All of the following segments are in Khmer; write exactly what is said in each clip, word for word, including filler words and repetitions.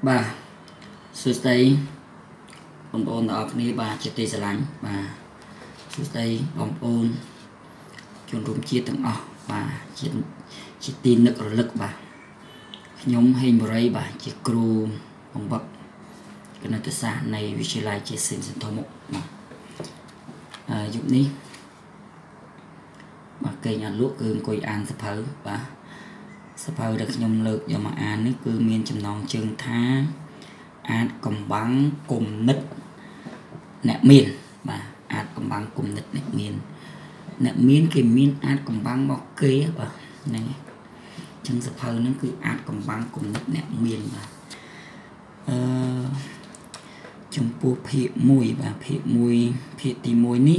bà sư tây bông ôn ở cái bà chỉ tây lạnh bà sư tây bông ôn chôn rụng chia từng ọ bà chỉ chỉ tin lực lực bà nhóm hình bờ ray bà chỉ kêu bông bậc cái này tới xa này vì chỉ lại chỉ xin xin thôi một mà giúp ní mà cây nhà lúa cương coi ăn sập hở bà sắp hơi được nhom lực do mà ăn nước cứ miên chầm non trường thá ăn cầm bắn cùng nứt nè miên mà ăn cầm bắn cùng nứt nè miên nè miên cái miên ăn cầm bắn bọc kia bà này chân sắp hơi nó cứ ăn cầm bắn cùng nứt nè miên mà trong bộ phê mùi và phê mùi phê tì mùi ní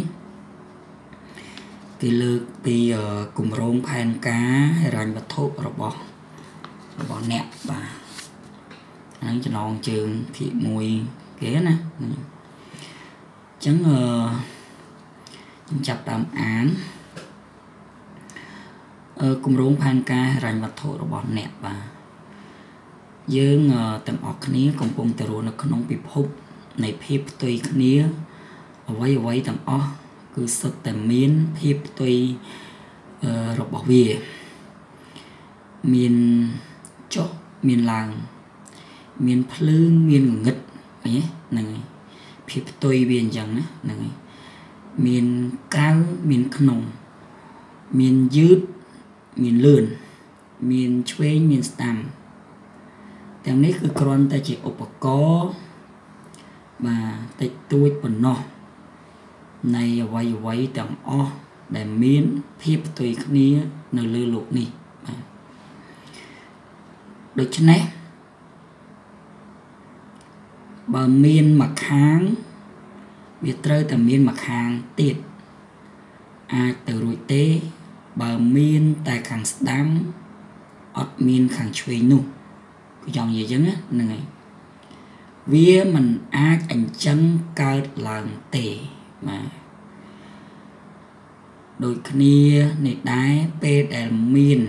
cái lực thì cùng rong phan cá hay rành và thốt rồi bỏ bỏ nẹp và anh cho non trường thị mùi ghế nè chẳng ờ chặt đàm án ờ, cùng rong phan cá hay rành và thốt rồi bỏ nẹp và dương tầm ọc khní cùng cùng từ rồi nó không nóng bị hút này phép tùy khní ở quay quay tầm ọc cứ sật tầm miên phép tùy rồi bỏ về miền chó miền làng miền phơn miền ngật ấy này phép tùy miền chẳng này miền cao miền khổng miền dứt miền lươn miền chuối miền stam tiếng này cứ còn ta chỉ ốp có mà tay tôi còn nọ này quay quay tầm o để miến phép tùy khní nơi lư lục nè được chứ nè bà miên mặc hàng việc rơi tầm miên mặc hàng tiệt ai từ rồi tế bà miên tại khẳng đám ọt miên khẳng chuối nụ cái dòng gì chứ á này vía mình ác ảnh chân cao lần tệ mà đôi khi này đái bê đèl miên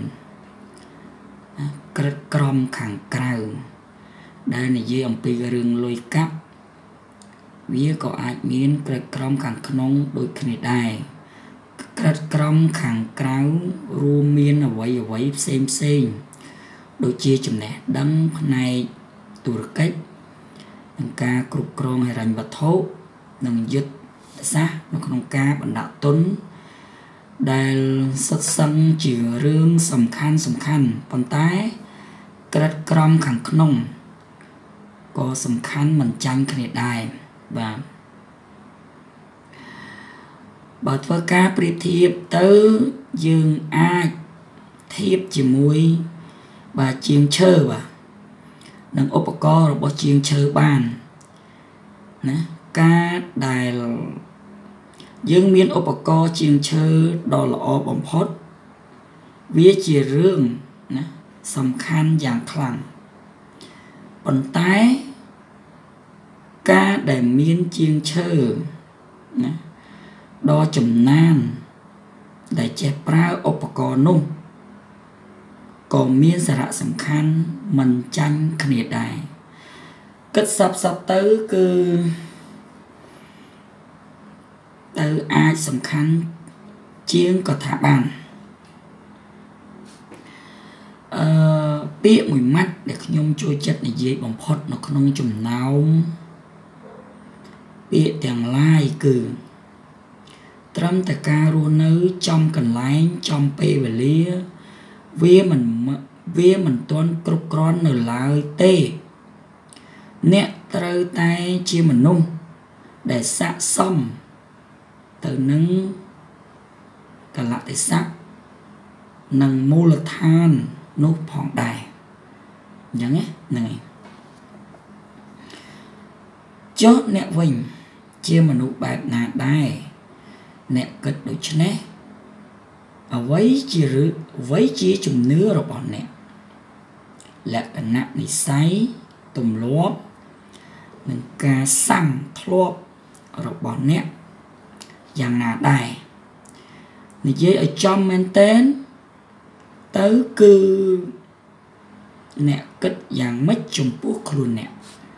cất crom khẳng cao đây này dưới ông pi rừng lôi cắp vía có ai miên cất crom khẳng nông đôi khi đài cất crom khẳng cao ru miên ở vậy ở vậy xem xem đôi chia chùm nè đâm này tù cách nâng ca cục krong hay rành vật thốt nâng dứt xa nó không ca bản đạo tuấn đài sắc sân chỉ rương sầm khăn sầm khăn còn tái cất crom khẳng nông có sầm khăn mình tranh khăn đài và bà thơ ca priệp thiệp tớ dương ai thiệp chỉ mùi bà chiên chơ bà nâng ốp có rồi bỏ chiên chơ bàn nè ca đài dương miên ốp có chiên chơ đó là ốp bóng phốt vía chìa rương nè sầm khăn dạng khẳng còn tái ca đài miên chiên chơ nè đo chùm nan để chép ra ốp có nung còn miên sạ sầm khăn mình tranh khné đài kết sắp sắp tới cứ tới ai sầm khăn chiên có thả bàn ờ, biết mùi mắt để nhung trôi chất này dễ bằng phốt nó không chùm nào biết tiếng lai cử trâm ta ca ru nữ trong cần lái trong pê và lia vía mình vía mình toán cục con ở lại tê nè trơ tay chia mình nung để xạ xong từ nâng cả lại để sắc nâng mô lực than nốt phòng đài nhớ này chốt nè vinh chia mình nụ bạc ngà đài nè cất đối chân nè ở với chia rứ với chia chùm nứa rồi bọn nè là cái nặng này sáy tùm lốp mình ca xăng lốp rồi bọn nè dàng nà đài này dễ ở trong men tên tới cư អ្នកគិតយ៉ាងម៉េចចំពោះខ្លួនអ្នក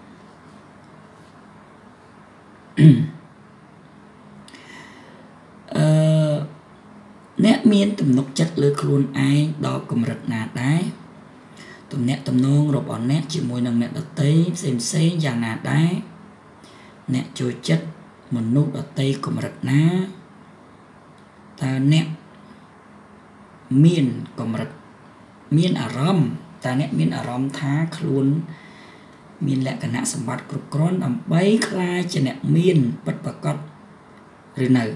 អឺអ្នកមានទំនុកចិត្តលើខ្លួនឯងដល់កម្រិតណាដែរទំនាក់ទំនងរបស់អ្នកជាមួយនឹងអ្នកដទៃផ្សេងផ្សេងយ៉ាងណាដែរអ្នកចូលចិត្តមនុស្សដទៃកម្រិតណាតើអ្នកមានកម្រិតមានអារម្មណ៍តើអ្នកមានអារម្មណ៍ថាខ្លួនមានលក្ខណៈសម្បត្តិគ្រប់គ្រាន់ដើម្បីក្លាយជាអ្នកមានពិតប្រាកដឬនៅ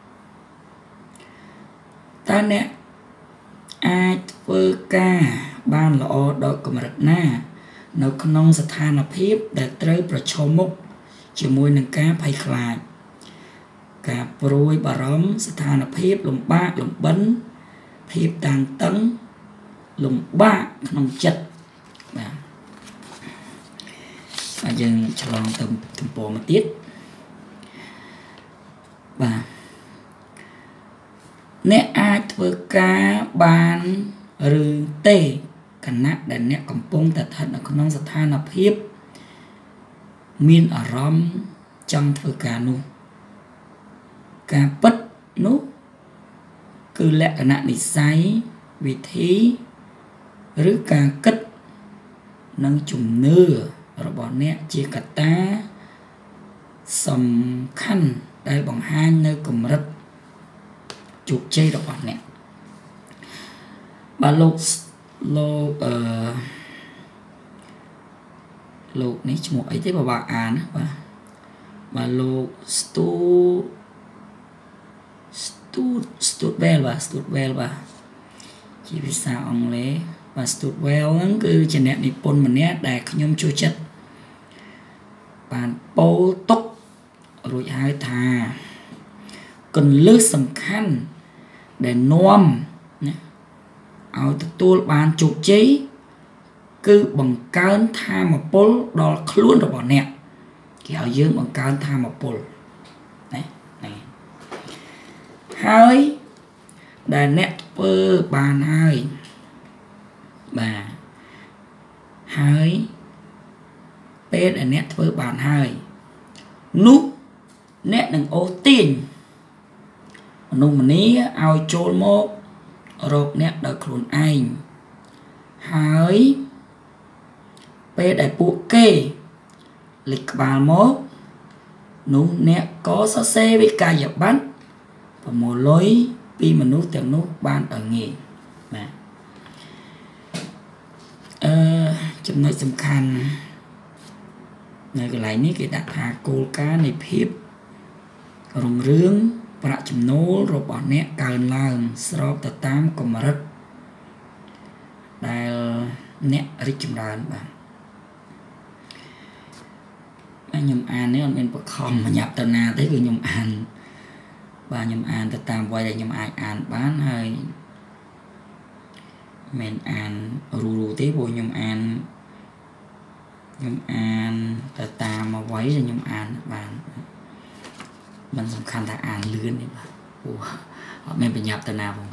តើអ្នកអាចធ្វើការបានល្អដល់កម្រិតណានៅក្នុងស្ថានភាពដែលត្រូវប្រឈមមុខជាមួយនឹងការភ័យខ្លាចការព្រួយបារម្ភស្ថានភាពលំបាកលំបិនភាពតានតឹងលំបាកក្នុងចិត្តបាទហើយយើងឆ្លងទៅទំព័រមួយទៀតបាទអ្នកអាចធ្វើការបានឬទេគណៈដែលអ្នកកំពុងតែស្ថិតនៅក្នុងស្ថានភាពមានអារម្មណ៍ចង់ធ្វើការនោះការពិតនោះគឺលក្ខណៈនិស្ស័យវិធីឬការគិតនិងជំនឿរបស់អ្នកជាកត្តាសំខាន់ដែលបង្ហាញនៅកម្រិតជោគជ័យរបស់អ្នកបាទលោកលោកអឺលោកនេះឈ្មោះអីទេបើបើអានណាបាទបាទលោក Stu Stu Studwell បាទ Studwell បាទជាភាសាអង់គ្លេសបាទ Studwell ហ្នឹងគឺជាអ្នកនិពន្ធម្នាក់ដែលខ្ញុំចូលចិត្តបានពោលទុករួចហើយថាគន្លឹះសំខាន់ដែលនាំណាឲ្យទទួលបានជោគជ័យគឺបង្កើនថាមពលដល់ខ្លួនរបស់អ្នកគេឲ្យយើងបង្កើនថាមពលណាហ្នឹងហើយដែលអ្នកធ្វើបានហើយបាទហើយពេលដែលអ្នកធ្វើបានហើយនោះអ្នកនឹងអូសទាញមនុស្សម្នាឲ្យចូលមករកអ្នកដោយខ្លួនឯងហើយពេលដែលពួកគេលេចក្បាលមកនោះអ្នកក៏សរសេរវិក័យប័ត្រប្រមូលលុយពីមនុស្សទាំងនោះបានឲ្យងាយបាទអឺចំណុចសំខាន់នៅកន្លែងនេះគេដាក់ថាគោលការណ៍នៃភាពរុងរឿងប្រាក់ចំណូលរបស់អ្នកកើនឡើងស្របទៅតាមកម្រិតដែលអ្នករីកចម្រើនបាទខ្ញុំអាននេះអត់មានបខំញ៉ាប់ទៅណាទេគឺខ្ញុំអានបាទខ្ញុំអានទៅតាមវ័យដែលខ្ញុំអាចអានបានហើយមិនអានរੂៗទេព្រោះខ្ញុំអានខ្ញុំអានទៅតាមអ្វីដែលខ្ញុំអានបានมันសំខាន់ថាអានលឿននេះបាទអូអត់មានបញ្ញាប់ទៅណាផង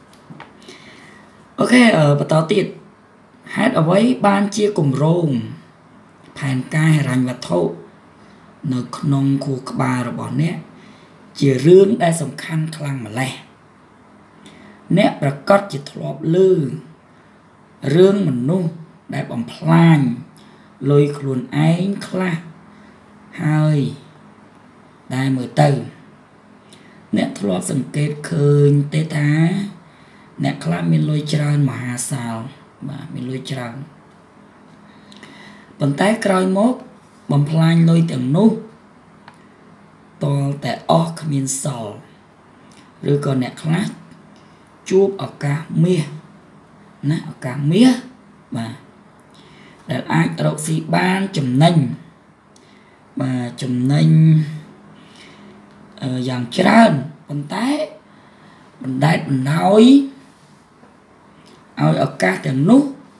អូខេបន្តទៀតហេតុអ្វីបានជាគម្រោងផែនការហិរញ្ញវត្ថុនៅក្នុងខួរក្បាលរបស់អ្នកជារឿងដែលសំខាន់ខ្លាំងម្ល៉េះអ្នកប្រកាសជាធ្លាប់ឮរឿងមនុស្សដែលបំផ្លាញលុយខ្លួនឯងខ្លះហើយដែលមើលទៅអ្នកធ្លាប់សង្កេតឃើញទេថាអ្នកខ្លះមានលុយច្រើនមហាសាលបាទមានលុយច្រើនប៉ុន្តែក្រោយមកបំផ្លាញលុយទាំងនោះតលតែអស់គ្មានសល់ឬក៏អ្នកខ្លះជួបឱកាសមាសណាឱកាសមាសបាទដែលអាចរកស៊ីបានចំណេញបាទចំណេញយ៉ាងច្រើនប៉ុន្តែបណ្ដែតបណ្ដោយឲ្យឱកាសទាំងនោះ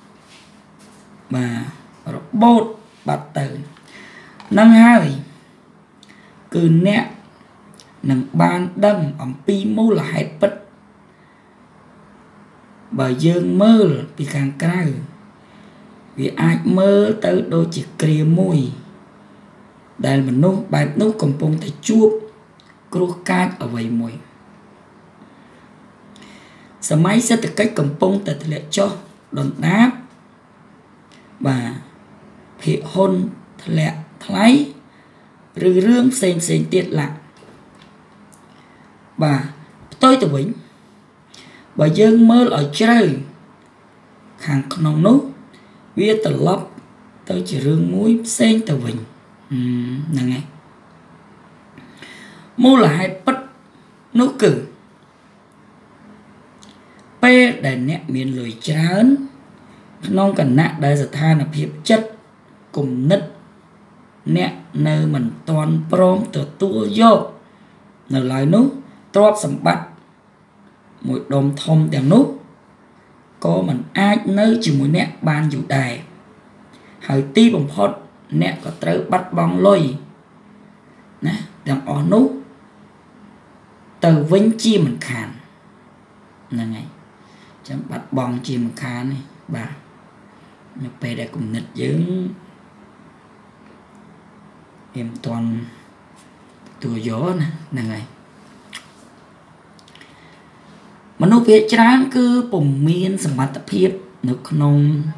បាទរបូតបាត់ទៅនឹងហើយគឺអ្នកនឹងបានដឹងអំពីមូលហេតុពិតបើយើងមើលពីខាងក្រៅវាអាចមើលទៅដូចជាគ្រាមួយដែលមនុស្សបែបនោះកំពុងតែជួបគ្រោះកាចអ្វីមួយសម័យសេដ្ឋកិច្ចកំពុងតែធ្លាក់ចុះដុនដាបបាទភាគហ៊ុនធ្លាក់ថ្លៃឬរឿងផ្សេងផ្សេងទៀតឡាបាទផ្ទុយទៅវិញបើយើងមើលឲ្យជ្រៅខាងក្នុងនោះវាត្រឡប់ទៅជារឿងមួយផ្សេងទៅវិញហ្នឹងហើយមូលហេតុពិតនោះគឺពេលដែលអ្នកមានលុយច្រើនក្នុងគណៈដែលស្ថានភាពចិត្តគំនិតអ្នកនៅមិនទាន់ព្រមទទួលយកនៅឡើយនោះទ្រព្យសម្បត្តិមួយដុំធំទាំងនោះក៏មិនអាចនៅជាមួយអ្នកបានយូរដែរហើយទីបំផុតអ្នកក៏ត្រូវបាត់បង់លុយណាទាំងអស់នោះទៅវិញជាមិនខានហ្នឹងហើយចាំបាត់បង់ជាមិនខាននេះបាទនៅពេលដែលគំនិតយើងវាមិនទាន់ទទួលយកណាហ្នឹងហើយមនុស្សភាគច្រើនគឺពុំមានសមត្ថភាពនៅក្នុង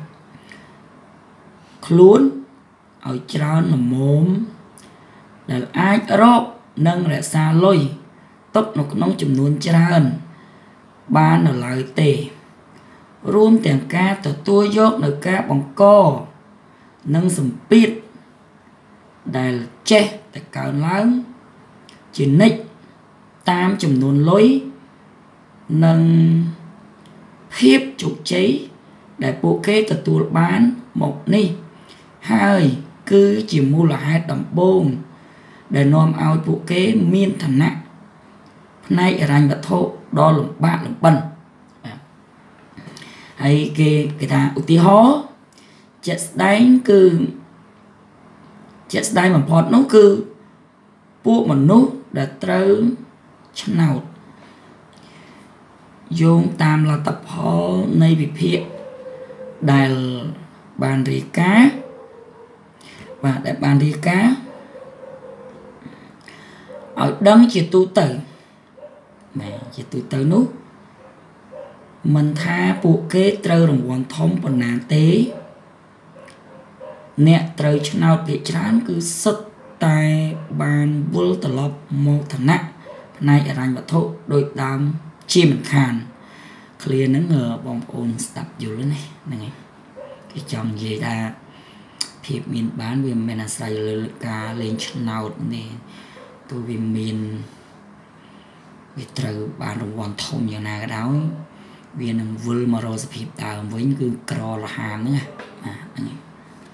ខ្លួនឲ្យច្រើនល្មមដែលអាចរកនិងរក្សាលុយទុកនៅក្នុងចំនួនច្រើនបាននៅឡើយទេរួមទាំងការទទួលយកនៅការបង្កនិងសម្ពាធដែលចេះតែកើនឡើងជានិច្ចតាមចំនួនលុយនិងភាពជោគជ័យដែលពួកគេទទួលបានមកនេះហើយគឺជាមូលហេតុដំបូងដែលនាំឲ្យពួកគេមានឋានៈផ្នែកហិរញ្ញវត្ថុដ៏លំបាកលំបិនហើយគេគេថាឧទាហរណ៍ជាក់ស្ដែងគឺជាក់ស្ដែងបំផុតនោះគឺពួកមនុស្សដែលត្រូវឆ្នោតយោងតាមលទ្ធផលនៃវិភាគដែលបានរាយការណ៍បាទដែលបានរាយការណ៍ឲ្យដឹងជាទូទៅបាទជាទូទៅនោះមិនថាពួកគេត្រូវរង្វាន់ធំប៉ុណ្ណាទេអ្នកត្រូវឆ្នោតភាគច្រើនគឺសុទ្ធតែបានវិលត្រឡប់មកឋានៈផ្នែកហិរញ្ញវត្ថុដោយដើមជាមិនខានឃ្លាហ្នឹងបងប្អូនស្ដាប់យល់ណាហ្នឹងហើយគេចង់និយាយថាភាពមានបានវាមិនមែនអាស្រ័យលើការលេងឆ្នោតនេះទោះវាមានវាត្រូវបានរង្វាន់ធំយ៉ាងណាក៏ដោយវានឹងវិលមករកសភាពដើមវិញគឺក្រលហាមហ្នឹងណាបាទហ្នឹងហើយ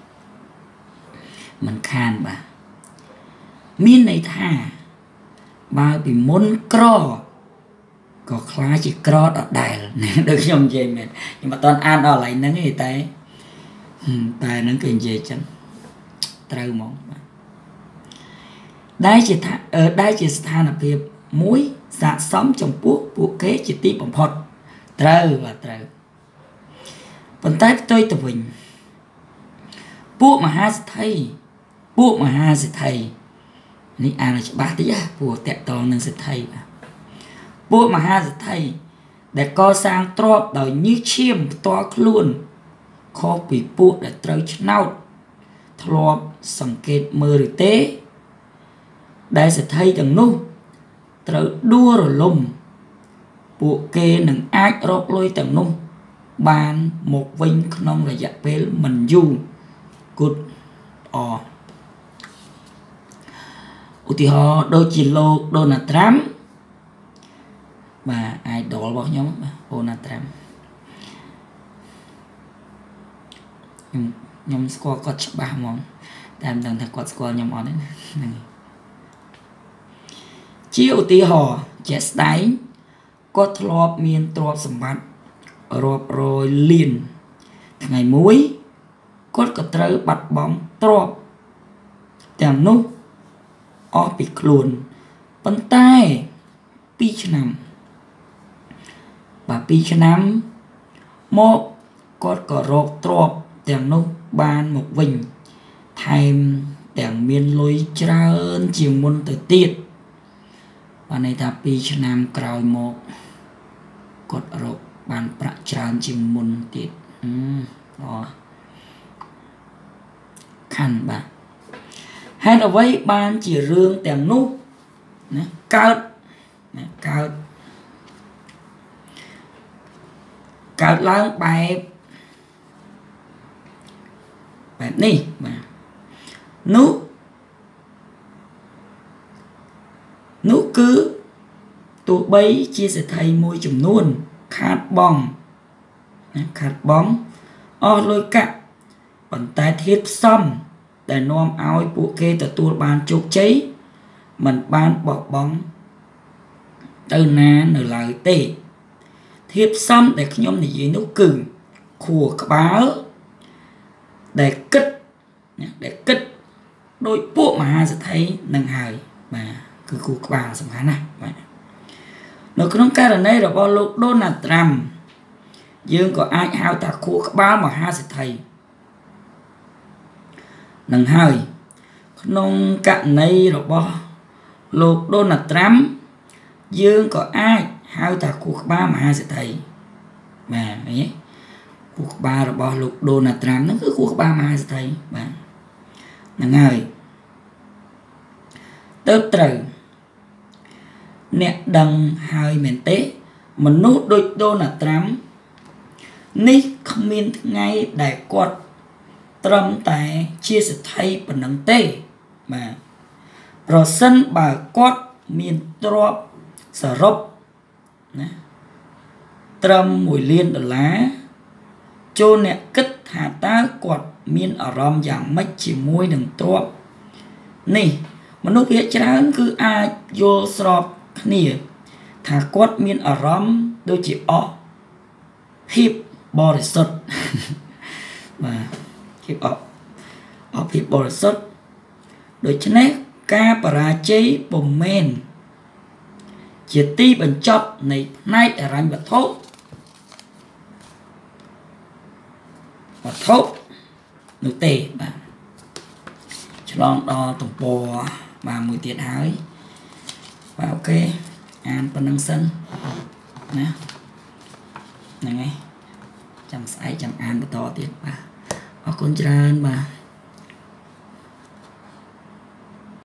មិនខានបាទមានន័យថាបើពីមុនក្រក៏ខ្លាចជាក្រដដែលដូចខ្ញុំនិយាយមែនខ្ញុំមិនតន់អានដល់កន្លែងហ្នឹងទេតែតែហ្នឹងគឺនិយាយចឹងត្រូវហ្មងបាទដែលជាថាដែលជាស្ថានភាពមួយស័ក្តិសមចំពោះពួកគេជាទីបំផុតត្រូវបាទត្រូវប៉ុន្តែផ្ទុយទៅវិញពួកមហាសេដ្ឋីពួកមហាសេដ្ឋីនេះអានឲ្យច្បាស់តិចណាពួកតាក់តងនឹងសេដ្ឋីបាទពួកមហាសេដ្ឋីដែលកសាងទ្រព្យដោយញើសឈាមផ្ទាល់ខ្លួនខុសពីពួកដែលត្រូវឆ្នោតធ្លាប់សង្កេតមើលឬទេដែលសេដ្ឋីទាំងនោះត្រូវដួលរលំពួកគេនឹងអាចរកលុយទាំងនោះបានមកវិញក្នុងរយៈពេលមិនយូរ good អឧទាហរណ៍ដូចជាលោកដូណាល់ត្រាំបាទ idol របស់ខ្ញុំបាទដូណាល់ត្រាំខ្ញុំខ្ញុំស្គាល់គាត់ច្បាស់ហ្មងតែមិនដឹងថាគាត់ស្គាល់ខ្ញុំអត់ទេហ្នឹងជាឧទាហរណ៍ជាក់ស្ដែងគាត់ធ្លាប់មានទ្រព្យសម្បត្តិរាប់រយលានថ្ងៃមួយគាត់ក៏ត្រូវបាត់បង់ទ្រព្យទាំងនោះអស់ពីខ្លួនប៉ុន្តែពីរឆ្នាំបាទពីរឆ្នាំមកគាត់ក៏រកទ្រព្យទាំងនោះបានមកវិញថែមទាំងមានលុយច្រើនជាងមុនទៅទៀតបានន័យថាពីរឆ្នាំក្រោយមកគាត់រកបានប្រាក់ច្រើនជាងមុនទៀតអឺអូខាន់បាទហេតុអ្វីបានជារឿងទាំងនោះណាកើតណាកើតកើតឡើងបែបបែបនេះបាទនោះនោះគឺទោះបីជាសេដ្ឋីមួយចំនួនខាតបង់ណាខាតបង់អស់លុយកាក់ប៉ុន្តែធាតុផ្សំដែលនាំឲ្យពួកគេទទួលបានជោគជ័យមិនបានបោះបង់ទៅណានៅឡើយទេធាតុផ្សំដែលខ្ញុំនិយាយនោះគឺខួរក្បាលដែលគិតណាដែលគិតដោយពួកមហាសេដ្ឋីនឹងហើយបាទគឺខួរក្បាលសំខាន់ណាស់បាទនៅក្នុងករណីរបស់លោកដូណាល់ត្រាំយើងក៏អាចហៅថាខួរក្បាលមហាសេដ្ឋីនឹងហើយក្នុងករណីរបស់លោកដូណាល់ត្រាំយើងក៏អាចហៅថាខួរក្បាលមហាសេដ្ឋីបាទឃើញទេខួរក្បាលរបស់លោកដូណាល់ត្រាំហ្នឹងគឺខួរក្បាលមហាសេដ្ឋីបាទហ្នឹងហើយទៅត្រូវអ្នកដឹងហើយមែនទេមនុស្សដូចដូណាល់ត្រាំនេះគ្មានថ្ងៃដែលគាត់ត្រឹមតែជាសេដ្ឋីប៉ុណ្ណឹងទេបាទប្រសិនបើគាត់មានទ្រព្យសរុបណាត្រឹមមួយលានដុល្លារចូលអ្នកគិតថាតើគាត់មានអារម្មណ៍យ៉ាងម៉េចជាមួយនឹងទ្រព្យនេះមនុស្សភាគច្រើនគឺអាចយល់ស្របគ្នាថាគាត់មានអារម្មណ៍ដូចជាអស់ភាពបរិសុទ្ធបាទភាពអស់អស់ភាពបរិសុទ្ធដូច្នេះការបរាជ័យពុំមែនជាទីបញ្ចប់នៃផ្នែកហិរញ្ញវត្ថុវត្ថុនោះទេបាទឆ្លងដល់ទំព័របាទមួយទៀតហើយបាទអូខេអានប៉ុណ្្នឹងសិនណាហ្នឹងហើយចាំស្អែកចាំអានបន្តទៀតបាទអរគុណច្រើនបាទ